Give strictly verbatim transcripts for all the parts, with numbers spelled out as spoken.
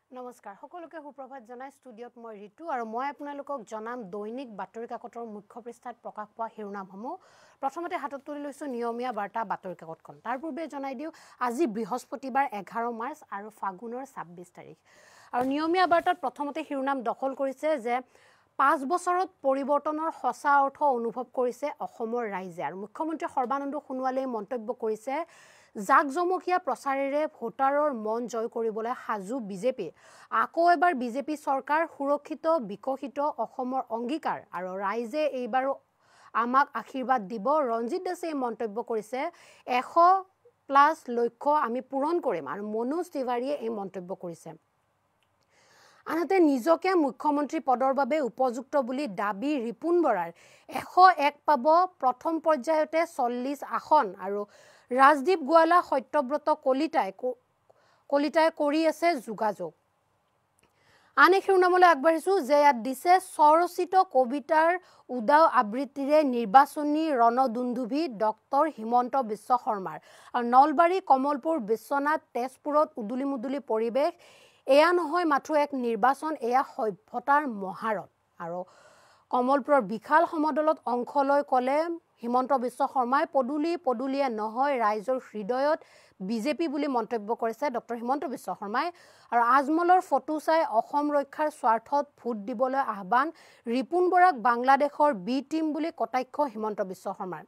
নমস্কাৰ সকলোকে সুপ্ৰভাত জনাই ষ্টুডিঅত মই ঋতু আৰু মই আপোনালোকক জনাম দৈনিক বাতৰি কাকতৰ মুখ্য পৃষ্ঠাত প্ৰকাশ পোৱা শিৰোনামসমূহ প্ৰথমতে হাতত তুলি লৈছো নিয়মীয়া বাৰ্তা বাতৰি কাকতখন তাৰ পূৰ্বে জনাই দিও আজি বৃহস্পতিবাৰ এঘাৰ মাৰ্চ আৰু ফাগুনৰ ছাব্বিছ তাৰিখ আৰু নিয়মীয়া বাৰ্তাত প্ৰথমতে শিৰোনাম দখল কৰিছে যে পাঁচ বছৰত পৰিৱৰ্তনৰ সঁচা অৰ্থ অনুভৱ কৰিছে অসমৰ ৰাইজে আৰু মুখ্যমন্ত্ৰী সৰ্বানন্দ সোণোৱালে মন্তব্য কৰিছে জাকজমকীয়া প্ৰচাৰেৰে ভোটাৰৰ মন জয় কৰিবলৈ সাজু বিজেপি আকৌ এবাৰ বিজেপি চৰকাৰ সুৰক্ষিত বিকশিত অসমৰ অংগীকাৰ আৰু ৰাইজে এইবাৰ আমাক আশীৰ্বাদ দিব ৰঞ্জিত দাসে মন্তব্য কৰিছে এশ প্লাস লক্ষ্য আমি পূৰণ কৰিম আৰু মনোজ তিৱাৰীয়ে এই মন্তব্য কৰিছে আনহাতে নিজকে মুখ্যমন্ত্ৰী পদৰ বাবে উপযুক্ত বুলি দাবী ৰিপুন বৰাৰ এশ এক পাব প্ৰথম পৰ্যায়তে চল্লিছ আসন আৰু ৰাজদীপ গোৱালা সত্যব্ৰত কলিতাই কলিতাই কৰি আছে যোগাযোগ আন এক শিৰোনামলৈ আগবাঢ়িছো যে ইয়াত দিছে স্বৰচিত কবিতাৰ উদাও আবৃত্তিৰে নিৰ্বাচনী ৰণদুন্দুভি ডক্টৰ হিমন্ত বিশ্ব শৰ্মাৰ আৰু নলবাৰী কমলপুৰ বিশ্বনাথ তেজপুৰত উদুলি মুদুলি পৰিৱেশ এয়া নহয় মাথো এক নিৰ্বাচন এয়া সভ্যতাৰ মহাৰত আৰু কমলপুৰৰ বিশাল সমদলত অংশ লৈ কলে হিমন্ত বিশ্ব শৰ্মাই পদুলি পদুলিয়ে নহয় ৰাইজৰ হৃদয়ত বিজেপি বুলি মন্তব্য কৰিছে ডক্টৰ হিমন্ত বিশ্ব শৰ্মাই আৰু আজমলৰ ফটো চাই অসম ৰক্ষাৰ স্বাৰ্থত ভোট দিবলৈ আহ্বান ৰিপুন বৰাক বাংলাদেশৰ বি টিম বুলি কটাক্ষ হিমন্ত বিশ্ব শৰ্মাৰ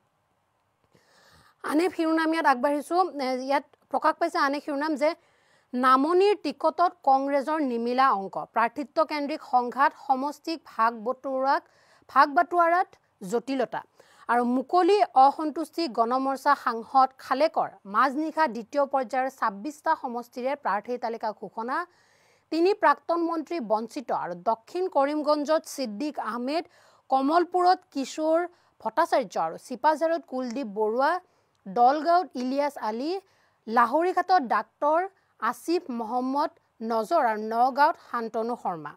আনে শিৰোনামিয়াত আগবাঢ়িছো ইয়াত প্ৰকাশ পাইছে আনে শিৰোনাম যে নামনিৰ টিকটত কংগ্ৰেছৰ নিমিলা অংক প্ৰাৰ্থিত্ব কেন্দ্ৰিক সংঘাত সমষ্টিক ভাগ বটুৰাক ভাগ বাটুৱাৰাত জটিলতা আৰু মুকলি অসন্তুষ্টি গণমৰ্চা সাংসদ খালেকৰ মাজনিশা দ্বিতীয় পৰ্যায়ৰ ছাব্বিছটা সমষ্টিৰে প্ৰাৰ্থীৰ তালিকা ঘোষণা তিনি প্ৰাক্তন মন্ত্ৰী বঞ্চিত আৰু দক্ষিণ কৰিমগঞ্জত সিদ্দিক আহমেদ কমলপুৰত কিশোৰ ভট্টাচাৰ্য আৰু চিপাঝাৰত কুলদীপ বৰুৱা দলগাঁৱত ইলিয়াছ আলী লাহৰীঘাটত ডাক্তৰ আসিফ মোহাম্মদ নজৰ আৰু নগাঁৱত শান্তনু শৰ্মা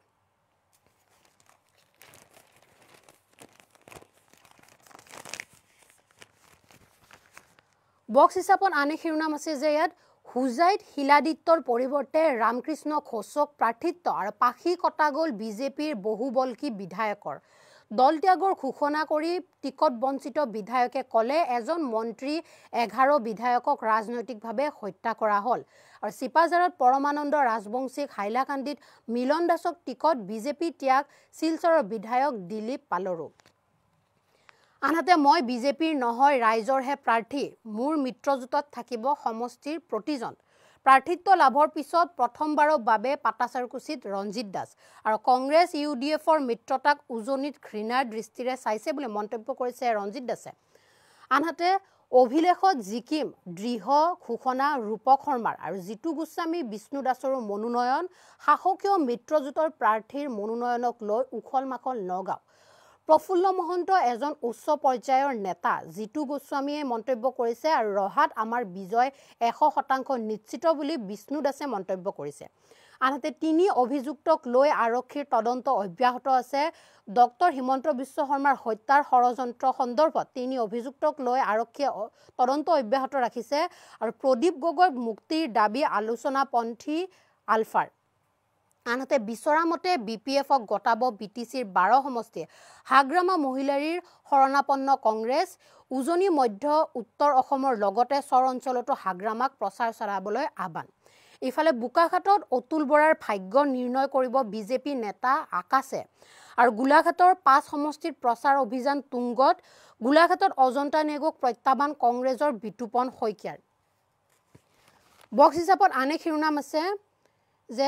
বক্স হিচাপত আনে শিৰোনাম আছে যে ইয়াত হুজাইত শিলাদিত্যৰ পৰিৱৰ্তে ৰামকৃষ্ণ ঘোষক প্ৰাৰ্থিত্ব আৰু পাখি কটা গ'ল বিজেপিৰ বহুবলকী বিধায়কৰ দল ত্যাগৰ ঘোষণা কৰি টিকট বঞ্চিত বিধায়কে কলে এজন মন্ত্ৰী এঘাৰ বিধায়কক ৰাজনৈতিকভাৱে হত্যা কৰা হ'ল আৰু চিপাঝাৰত পৰমানন্দ ৰাজবংশীক হাইলাকান্দিত মিলন দাসক টিকট বিজেপি ত্যাগ শিলচৰৰ বিধায়ক দিলীপ পালৰু আনহাতে মই বিজেপিৰ নহয় ৰাইজৰহে প্ৰাৰ্থী মোৰ মিত্ৰজোঁটত থাকিব সমষ্টিৰ প্ৰতিজন প্ৰাৰ্থিত্ব লাভৰ পিছত প্ৰথমবাৰৰ বাবে পাটাচাৰকুছিত ৰঞ্জিত দাস আৰু কংগ্ৰেছ ইউ ডি এফৰ মিত্ৰতাক উজনিত ঘৃণাৰ দৃষ্টিৰে চাইছে বুলি মন্তব্য কৰিছে ৰঞ্জিত দাসে আনহাতে অভিলেখত জিকিম দৃঢ় ঘোষণা ৰূপক শৰ্মাৰ আৰু জিতু গোস্বামী বিষ্ণু দাসৰো মনোনয়ন সাহসীয় মিত্ৰজোঁটৰ প্ৰাৰ্থীৰ মনোনয়নক লৈ উখল মাখল নগাঁও প্ৰফুল্ল মহন্ত এজন উচ্চ পৰ্যায়ৰ নেতা জিতু গোস্বামীয়ে মন্তব্য কৰিছে আৰু ৰহাত আমাৰ বিজয় এশ শতাংশ নিশ্চিত বুলি বিষ্ণু দাসে মন্তব্য কৰিছে আনহাতে তিনি অভিযুক্তক লৈ আৰক্ষীৰ তদন্ত অব্যাহত আছে ডক্টৰ হিমন্ত বিশ্ব শৰ্মাৰ হত্যাৰ ষড়যন্ত্ৰ সন্দৰ্ভত তিনি অভিযুক্তক লৈ আৰক্ষীয়ে তদন্ত অব্যাহত ৰাখিছে আৰু প্ৰদীপ গগৈৰ মুক্তিৰ দাবী আলোচনাপন্থী আলফাৰ আনহাতে বিচৰা মতে বি পি এফক গটাব বি টি চিৰ বাৰ সমষ্টিয়ে হাগ্ৰামা মহিলাৰীৰ শৰণাপন্ন কংগ্ৰেছ উজনি মধ্য উত্তৰ অসমৰ লগতে চৰ অঞ্চলতো হাগ্ৰামাক প্ৰচাৰ চলাবলৈ আহ্বান ইফালে বোকাখাটত অতুল বৰাৰ ভাগ্য নিৰ্ণয় কৰিব বিজেপি নেতা আকাশে আৰু গোলাঘাটৰ পাঁচ সমষ্টিত প্ৰচাৰ অভিযান তুংগত গোলাঘাটত অজন্তা নেগক প্ৰত্যাহ্বান কংগ্ৰেছৰ বিতুপন শইকীয়াৰ বক্স হিচাপত আনে শিৰোনাম আছে যে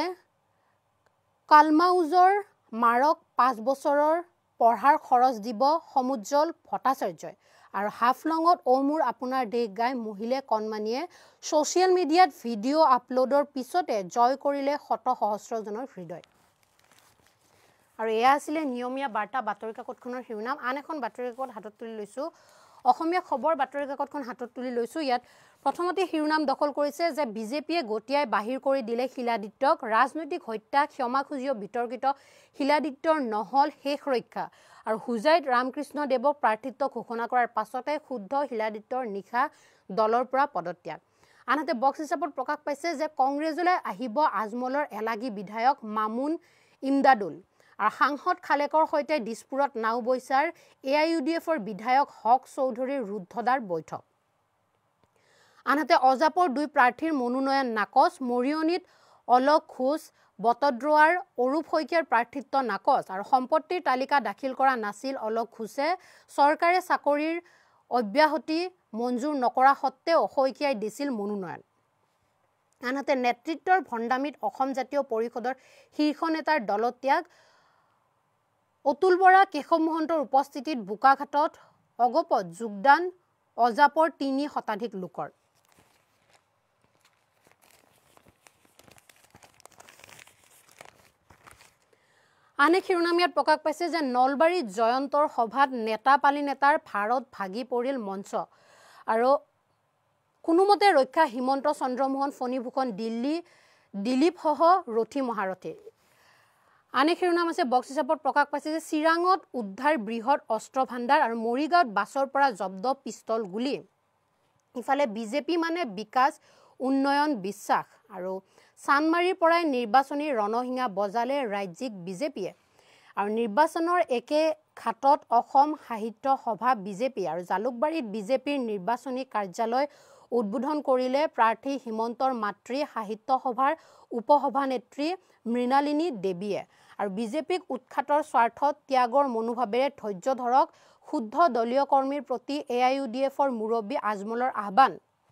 কালমাউজৰ মাৰক পাঁচ বছৰৰ পঢ়াৰ খৰচ দিব সমুজ্জ্বল ভট্টাচাৰ্যই আৰু হাফলঙত অ মোৰ আপোনাৰ দেশ গাই মহিলে কণমানিয়ে ছ'চিয়েল মিডিয়াত ভিডিঅ' আপলোডৰ পিছতে জয় কৰিলে শত সহস্ৰজনৰ হৃদয় আৰু এয়া আছিলে নিয়মীয়া বাৰ্তা বাতৰি কাকতখনৰ শিৰোনাম আন এখন বাতৰি কাকত হাতত তুলি লৈছো অসমীয়া খবৰ বাতৰি কাকতখন হাতত তুলি লৈছো ইয়াত প্ৰথমতে শিৰোনাম দখল কৰিছে যে বিজেপিয়ে গটিয়াই বাহিৰ কৰি দিলে শিলাদিত্যক ৰাজনৈতিক হত্যা ক্ষমা খুজিও বিতৰ্কিত শিলাদিত্যৰ নহল শেষ ৰক্ষা আৰু হুজাইত ৰামকৃষ্ণ দেৱক প্ৰাৰ্থিত্ব ঘোষণা কৰাৰ পাছতে শুদ্ধ শিলাদিত্যৰ নিশা দলৰ পৰা পদত্যাগ আনহাতে বক্স হিচাপত প্ৰকাশ পাইছে যে কংগ্ৰেছলৈ আহিব আজমলৰ এলাগী বিধায়ক মামুন ইমদাদুল আৰু সাংসদ খালেকৰ সৈতে দিছপুৰত নাও বৈচাৰ এ আই ইউ ডি এফৰ বিধায়ক হক চৌধুৰীৰ ৰুদ্ধদ্বাৰ বৈঠক। আনহাতে অজাপৰ দুই প্ৰাৰ্থীৰ মনোনয়ন নাকচ, মৰিয়নিত অলক ঘোষ, বটদ্ৰৱাৰ অৰূপ শইকীয়াৰ প্ৰাৰ্থিত্ব নাকচ আৰু সম্পত্তিৰ তালিকা দাখিল কৰা নাছিল অলক ঘোষে। চৰকাৰে চাকৰিৰ অব্যাহতি মঞ্জুৰ নকৰা সত্ত্বেও শইকীয়াই দিছিল মনোনয়ন। আনহাতে নেতৃত্বৰ ভণ্ডামিত অসম জাতীয় পৰিষদৰ শীৰ্ষ নেতাৰ দলত্যাগ, অতুল বৰা কেশৱ মহন্তৰ উপস্থিতিত বোকাখাটত অগপত যোগদান অজাপৰ তিনি শতাধিক লোকৰ। আন এক শিৰোনামীয়াত প্ৰকাশ পাইছে যে নলবাৰীত জয়ন্তৰ সভাত নেতা পালি নেতাৰ ভাৰত ভাগি পৰিল মঞ্চ আৰু কোনোমতে ৰক্ষা হিমন্ত চন্দ্ৰমোহন ফণীভূষণ দিল্লী দিলীপসহ ৰথী মহাৰথী। আন এক শিৰোনাম আছে বক্স হিচাপত প্ৰকাশ পাইছে যে চিৰাঙত উদ্ধাৰ বৃহৎ অস্ত্ৰ ভাণ্ডাৰ আৰু মৰিগাঁৱত বাছৰ পৰা জব্দ পিষ্টল গুলী। ইফালে বিজেপি মানে বিকাশ উন্নয়ন বিশ্বাস আৰু চানমাৰীৰ পৰাই নিৰ্বাচনী ৰণসিঙা বজালে ৰাজ্যিক বিজেপিয়ে আৰু নিৰ্বাচনৰ একে ঘাটত অসম সাহিত্য সভা বিজেপি আৰু জালুকবাৰীত বিজেপিৰ নিৰ্বাচনী কাৰ্যালয় উদ্বোধন কৰিলে প্ৰাৰ্থী হিমন্তৰ মাতৃ সাহিত্য সভাৰ উপসভানেত্ৰী মৃণালিনী দেৱীয়ে আৰু বিজেপিক উৎখাতৰ স্বাৰ্থত ত্যাগৰ মনোভাৱেৰে ধৈৰ্য ধৰক শুদ্ধ দলীয় কৰ্মীৰ প্ৰতি এ আই ইউ ডি এফৰ মুৰব্বী আজমলৰ আহ্বান।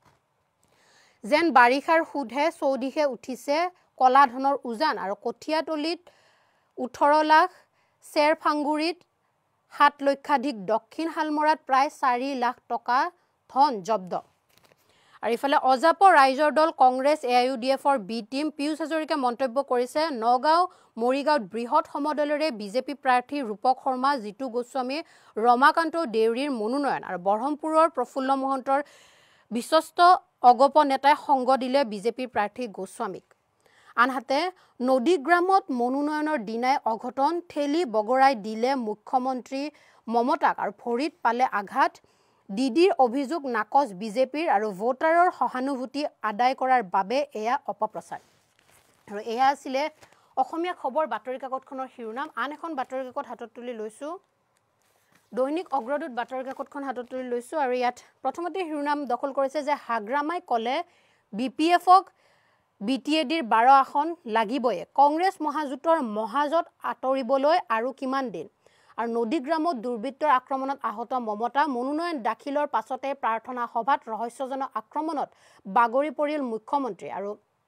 যেন বাৰিষাৰ সুধে চৌদিশে উঠিছে কলা ধনৰ উজান আৰু কঠীয়াতলিত ওঠৰ লাখ, চেৰফাংগুৰিত সাত লক্ষাধিক, দক্ষিণ শালমৰাত প্ৰায় চাৰি লাখ টকা ধন জব্দ। আৰু ইফালে অজাপৰ ৰাইজৰ দল Congress A I U D এফৰ বি টিম পীয়ুষ হাজৰিকাই মন্তব্য কৰিছে নগাঁও মৰিগাঁৱত বৃহৎ সমদলেৰে বিজেপি প্ৰাৰ্থী ৰূপক শৰ্মা, জিতু গোস্বামী, ৰমাকান্ত দেউৰীৰ মনোনয়ন আৰু বৰহমপুৰৰ প্ৰফুল্ল মহন্তৰ বিশ্বস্ত অগপ নেতাই সংগ দিলে বিজেপিৰ প্ৰাৰ্থী গোস্বামীক। আনহাতে নদীগ্ৰামত মনোনয়নৰ দিনাই অঘটন, ঠেলি বগৰাই দিলে মুখ্যমন্ত্ৰী মমতাক আৰু ভৰিত পালে আঘাত। ডিডিৰ অভিযোগ নাকচ বিজেপিৰ আৰু ভোটাৰৰ সহানুভূতি আদায় কৰাৰ বাবে এয়া অপপ্ৰচাৰ। আৰু এয়া আছিলে অসমীয়া খবৰ বাতৰি কাকতখনৰ শিৰোনাম। আন এখন বাতৰি কাকত হাতত তুলি লৈছোঁ, দৈনিক অগ্ৰদূত বাতৰি কাকতখন হাতত তুলি লৈছোঁ আৰু ইয়াত প্ৰথমতে শিৰোনাম দখল কৰিছে যে হাগ্ৰামাই ক'লে বি পি এফক বি টি এ ডিৰ বাৰ আসন লাগিবয়ে, কংগ্ৰেছ মহাজোঁটৰ মহাজোঁট আঁতৰিবলৈ আৰু কিমান দিন। আৰু নদীগ্ৰামত দুৰ্বৃত্তৰ আক্ৰমণত আহত মমতা, মনোনয়ন দাখিলৰ পাছতে প্ৰাৰ্থনা সভাত ৰহস্যজনক আক্ৰমণত বাগৰি পৰিল মুখ্যমন্ত্ৰী আৰু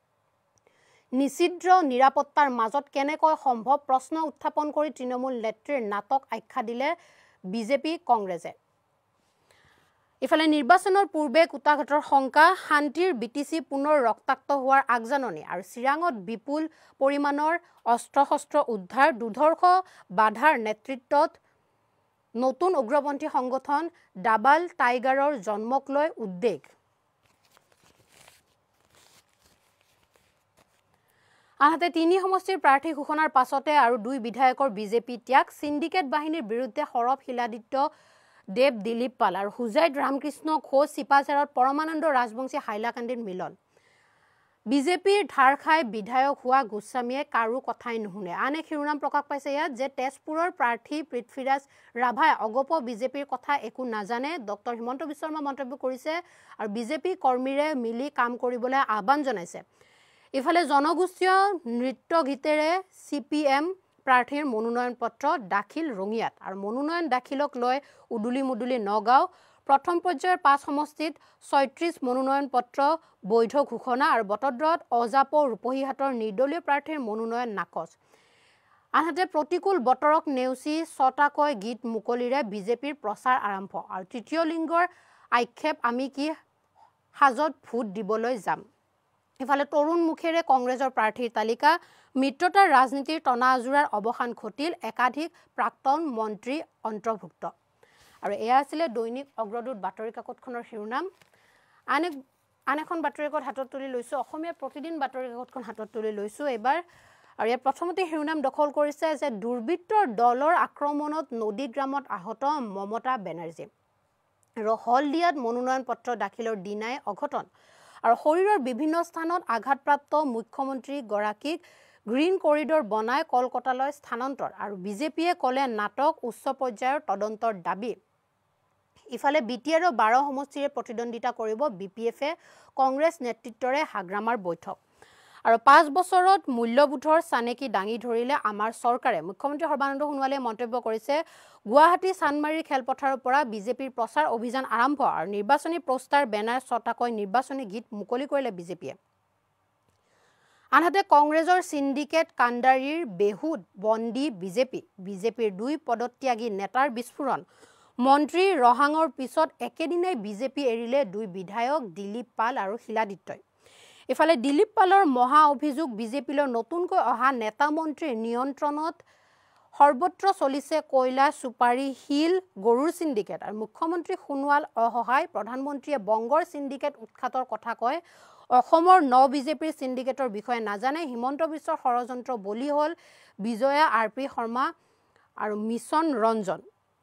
নিষিদ্ধ নিৰাপত্তাৰ মাজত কেনেকৈ সম্ভৱ প্ৰশ্ন উত্থাপন কৰি তৃণমূল নেত্ৰীৰ নাটক আখ্যা দিলে বিজেপি কংগ্ৰেছে। ইফালে নিৰ্বাচনৰ পূৰ্বে কুটাঘাটৰ শংকা, শান্তিৰ বি টি চি পুনৰ ৰক্তাক্ত হোৱাৰ আগজাননী আৰু চিৰাঙত বিপুল পৰিমাণৰ অস্ত্ৰ শস্ত্ৰ উদ্ধাৰ, দুৰ্ধৰ্ষ বাধাৰ নেতৃত্বত নতুন উগ্ৰপন্থী সংগঠন ডাবাল টাইগাৰৰ জন্মক লৈ উদ্বেগ। আনহাতে তিনি সমষ্টিৰ প্ৰাৰ্থী ঘোষণাৰ পাছতে আৰু দুই বিধায়কৰ বিজেপি ত্যাগ, সিন্ডিকেট বাহিনীৰ বিৰুদ্ধে সৰব শিলাদিত্য দেৱ দিলীপ পাল আৰু হুজাইত ৰামকৃষ্ণ ঘোষ, চিপাঝাৰত পৰমানন্দ ৰাজবংশী হাইলাকান্দিৰ মিলন। বিজেপিৰ ধাৰ খাই বিধায়ক হোৱা গোস্বামীয়ে কাৰো কথাই নুশুনে। আন এক শিৰোনাম প্ৰকাশ পাইছে ইয়াত যে তেজপুৰৰ প্ৰাৰ্থী পৃথ্বীৰাজ ৰাভাই অগপ বিজেপিৰ কথা একো নাজানে, ডক্টৰ হিমন্ত বিশ্ব শৰ্মা মন্তব্য কৰিছে আৰু বিজেপি কৰ্মীৰে মিলি কাম কৰিবলৈ আহ্বান জনাইছে। ইফালে জনগোষ্ঠীয় নৃত্য গীতেৰে চি পি এম প্ৰাৰ্থীৰ মনোনয়ন পত্ৰ দাখিল ৰঙিয়াত আৰু মনোনয়ন দাখিলক লৈ উদুলি মুদুলি নগাঁও। প্ৰথম পৰ্যায়ৰ পাঁচ সমষ্টিত ছয়ত্ৰিছ মনোনয়ন পত্ৰ বৈধ ঘোষণা আৰু বটদ্ৰৱাত অজাপ ৰূপহীহাটৰ নিৰ্দলীয় প্ৰাৰ্থীৰ মনোনয়ন নাকচ। আনহাতে প্ৰতিকূল বতৰক নেওচি ছটাকৈ গীত মুকলিৰে বিজেপিৰ প্ৰচাৰ আৰম্ভ আৰু তৃতীয় লিংগৰ আক্ষেপ আমি কি সাজত ভোট দিবলৈ যাম। ইফালে তৰুণ মুখেৰে কংগ্ৰেছৰ প্ৰাৰ্থীৰ তালিকা, মিত্ৰতাৰ ৰাজনীতিৰ টনা আজোৰাৰ অৱসান ঘটিল, একাধিক প্ৰাক্তন মন্ত্ৰী অন্তৰ্ভুক্ত। আৰু এয়া আছিলে দৈনিক অগ্ৰদূত বাতৰি কাকতখনৰ শিৰোনাম। আন এক আন এখন বাতৰি কাকত হাতত তুলি লৈছোঁ, অসমীয়া প্ৰতিদিন বাতৰি কাকতখন হাতত তুলি লৈছোঁ এইবাৰ। আৰু ইয়াত প্ৰথমতে শিৰোনাম দখল কৰিছে যে দুৰ্বৃত্তৰ দলৰ আক্ৰমণত নদীগ্ৰামত আহত মমতা বেনাৰ্জী আৰু হলদিয়াত মনোনয়ন পত্ৰ দাখিলৰ দিনাই অঘটন আৰু শৰীৰৰ বিভিন্ন স্থানত আঘাতপ্ৰাপ্ত মুখ্যমন্ত্ৰী গৰাকীক গ্ৰীণ কৰিডৰ বনাই কলকাতালৈ স্থানান্তৰ আৰু বিজেপিয়ে ক'লে নাটক উচ্চ পৰ্যায়ৰ তদন্তৰ দাবী ইফালে বিটিআৰৰ বাৰ সমষ্টিৰে প্ৰতিদ্বন্দ্বিতা কৰিব বিপিএফে কংগ্ৰেছ নেতৃত্বৰে হাগ্ৰামাৰ বৈঠক আৰু পাঁচ বছৰত মূল্যবোধৰ চানেকি দাঙি ধৰিলে আমাৰ চৰকাৰে মুখ্যমন্ত্ৰী সৰ্বানন্দ সোণোৱালে মন্তব্য কৰিছে গুৱাহাটী চানমাৰীৰ খেলপথাৰৰ পৰা বিজেপিৰ প্ৰচাৰ অভিযান আৰম্ভ আৰু নিৰ্বাচনী পোষ্টাৰ বেনাৰ ছটাকৈ নিৰ্বাচনী গীত মুকলি কৰিলে বিজেপিয়ে আনহাতে কংগ্ৰেছৰ সিন্ডিকেট কাণ্ডাৰীৰ বেহুদ বন্দী বিজেপি বিজেপিৰ দুই পদত্যাগী নেতাৰ বিস্ফোৰণ মন্ত্ৰী ৰহাঙৰ পিছত একেদিনাই বিজেপি এৰিলে দুই বিধায়ক দিলীপ পাল আৰু শিলাদিত্যই ইফালে দিলীপ পালৰ মহা অভিযোগ বিজেপিলৈ নতুনকৈ অহা নেতা মন্ত্ৰীৰ নিয়ন্ত্ৰণত সৰ্বত্ৰ চলিছে কয়লা সুপাৰী হিল গৰুৰ সিন্ডিকেট আৰু মুখ্যমন্ত্ৰী সোণোৱাল অসহায় প্ৰধানমন্ত্ৰীয়ে বংগৰ সিন্ডিকেট উৎখাতৰ কথা কয় অসমৰ ন বিজেপিৰ সিন্ডিকেটৰ বিষয়ে নাজানে হিমন্ত বিশ্বৰ ষড়যন্ত্ৰ বলি হ'ল বিজয়া আৰ পি শৰ্মা আৰু মিছন ৰঞ্জন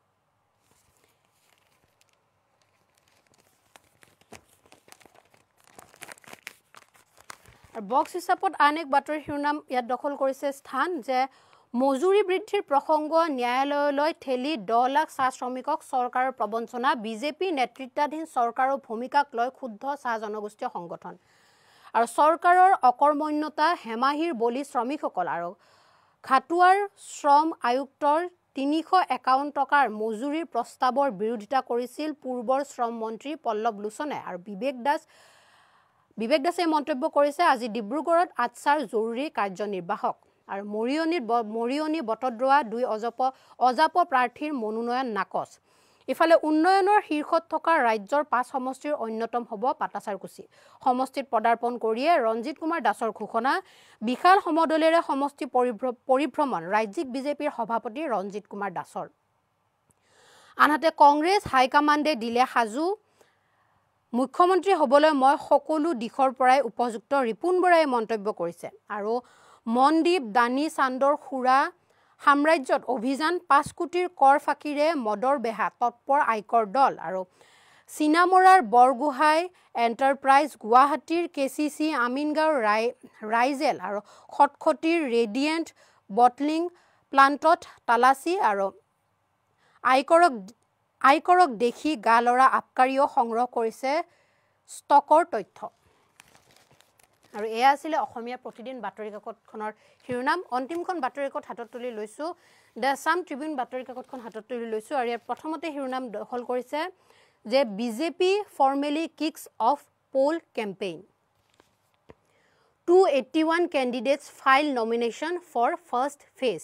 আৰু বক্স হিচাপত আন এক বাতৰি শিৰোনাম ইয়াত দখল কৰিছে স্থান যে মজুৰি বৃদ্ধিৰ প্ৰসংগ ন্যায়ালয়লৈ ঠেলি দহ লাখ চাহ শ্ৰমিকক চৰকাৰৰ প্ৰবঞ্চনা বিজেপি নেতৃত্বাধীন চৰকাৰৰ ভূমিকাক লৈ ক্ষুব্ধ চাহ জনগোষ্ঠীয় সংগঠন আৰু চৰকাৰৰ অকৰ্মণ্যতা হেমাহিৰ বলি শ্ৰমিকসকল আৰু খাটুৱাৰ শ্ৰম আয়ুক্তৰ তিনিশ একাৱন্ন টকাৰ মজুৰিৰ প্ৰস্তাৱৰ বিৰোধিতা কৰিছিল পূৰ্বৰ শ্ৰম মন্ত্ৰী পল্লৱ লোচনে আৰু বিবেক দাস বিবেক দাসে মন্তব্য কৰিছে আজি ডিব্ৰুগড়ত আটছাৰ জৰুৰী কাৰ্যনিৰ্বাহক আৰু মৰিয়নিত মৰিয়নি বটদ্ৰোৱা দুই অজাপ অজাপ প্ৰাৰ্থীৰ মনোনয়ন নাকচ ইফালে উন্নয়নৰ শীৰ্ষত থকা ৰাজ্যৰ পাঁচ সমষ্টিৰ অন্যতম হ'ব পাটাচাৰকুচি সমষ্টিত পদাৰ্পণ কৰিয়ে ৰঞ্জিত কুমাৰ দাসৰ ঘোষণা বিশাল সমদলেৰে সমষ্টি পৰিভ্ৰমণ ৰাজ্যিক বিজেপিৰ সভাপতি ৰঞ্জিত কুমাৰ দাসৰ আনহাতে কংগ্ৰেছ হাইকমাণ্ডে দিলে সাজু মুখ্যমন্ত্ৰী হ'বলৈ মই সকলো দিশৰ পৰাই উপযুক্ত ৰিপুন বৰাই মন্তব্য কৰিছে আৰু মনদীপ দানি চান্দৰ খুৰা সাম্ৰাজ্যত অভিযান পাঁচ কোটিৰ কৰ ফাঁকিৰে মদৰ বেহা তৎপৰ আয়কৰ দল আৰু চিনামৰাৰ বৰগোহাঁই এণ্টাৰপ্ৰাইজ গুৱাহাটীৰ কে চি চি আমিনগাঁৱৰ ৰাই ৰাইজেল আৰু খটখটিৰ ৰেডিয়েণ্ট বটলিং প্লাণ্টত তালাচী আৰু আয়কৰক আয়কৰক দেখি গা লৰা আবকাৰীও সংগ্ৰহ কৰিছে ষ্টকৰ তথ্য আৰু এয়া আছিল অসমীয়া প্ৰতিদিন বাতৰি কাকতখনৰ শিৰোনাম অন্তিমখন বাতৰি কাকত হাতত তুলি লৈছো দ্য আছাম ট্ৰিবিউন বাতৰি কাকতখন হাতত তুলি লৈছো আৰু ইয়াৰ প্ৰথমতে শিৰোনাম দখল কৰিছে যে BJP formally kicks off poll campaign to eighty one candidates file nomination for first phase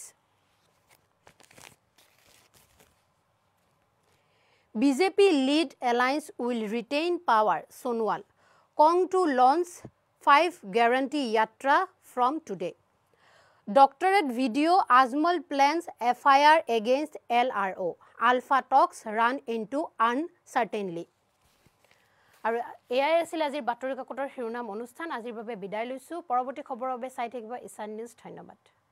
B J P lead alliance will retain power, Sonwal. Kong to launch five guarantee yatra from today. Doctorate video Azmal plans F I R against L R O. Alpha talks run into uncertainly. আৰু এয়াই আছিল আজিৰ বাতৰি কাকতৰ শিৰোনাম অনুষ্ঠান আজিৰ বাবে বিদায় লৈছো পৰৱৰ্তী খবৰৰ বাবে চাই থাকিব ইশান নিউজ ধন্যবাদ